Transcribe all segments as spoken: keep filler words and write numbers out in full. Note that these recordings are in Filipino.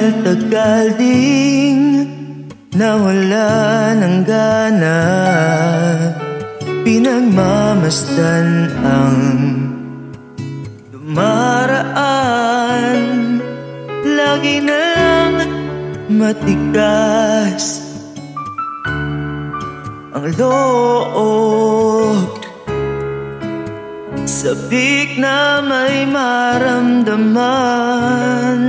tagal ding nawala ng gana, pinagmamasdan ang dumaraan. Lagi na lang matigas ang loob, sabik na may maramdaman.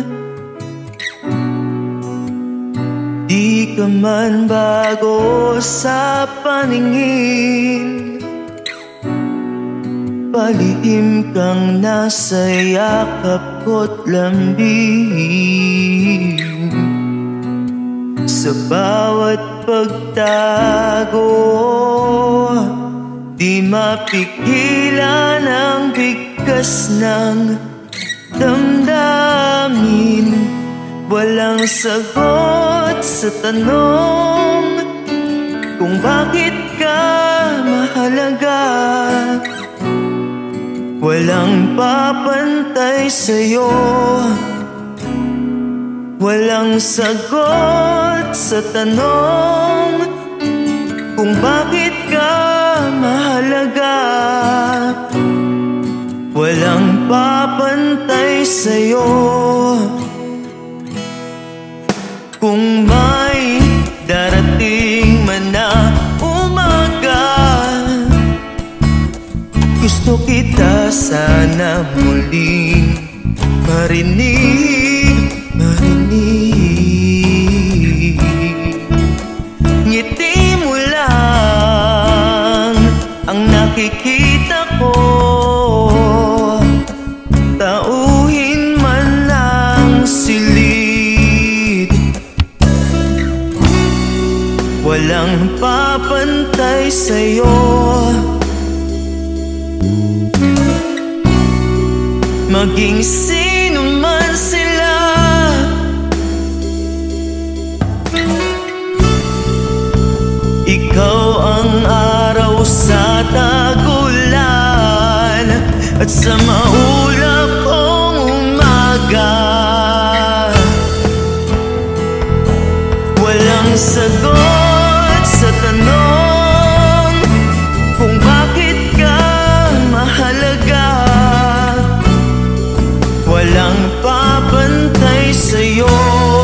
Di ka man bago sa paningin, palihim kang nasa yakap ko't lambing. Sa bawat pagtago, di mapigilan ang bigkas ng damdamin. Walang sagot sa tanong kung bakit ka mahalaga. Walang papantay sa'yo, walang sagot sa tanong kung bakit ka mahalaga. Walang papantay sa'yo. Kung may darating man na umaga, gusto kita sana muling marinig, marinig. Ngiti mo lang ang nakikita ko, tauhin man ng silid. Walang papantay sa'yo, maging sino man sila. Ikaw ang araw sa tagulan at sa maulap kong umaga. Walang sagot sa tanong kung bakit ka mahalaga. Walang papantay sa'yo,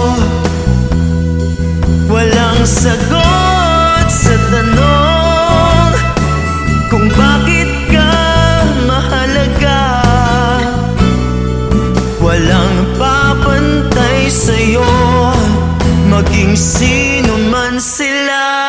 walang sagot sa tanong kung bakit ka mahalaga. Walang papantay sa'yo, maging sino man sila.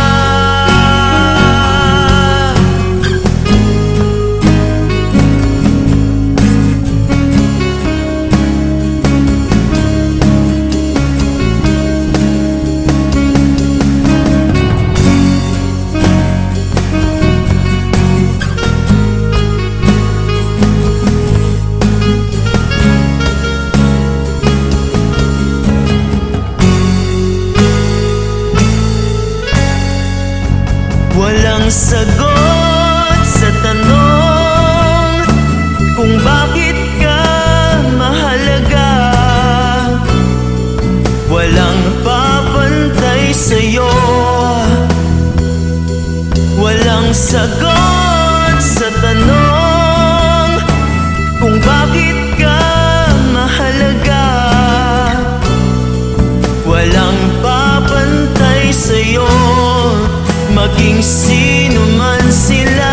Walang sagot sa tanong kung bakit ka mahalaga. Walang papantay sa'yo, walang sagot sa tanong kung bakit ka mahalaga. Walang papantay sa'yo, maging sino man sila.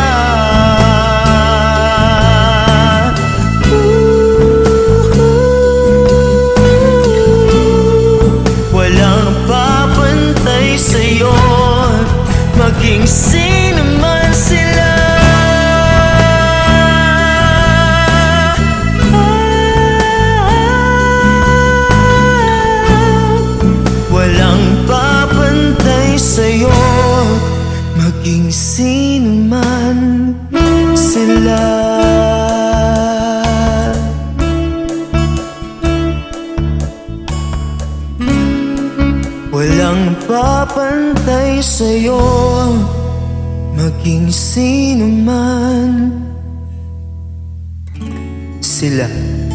Walang papantay sa'yo, maging sino man sila. Walang papantay sa'yo, maging sino man sila. Walang papantay sa'yo, maging sino man sila.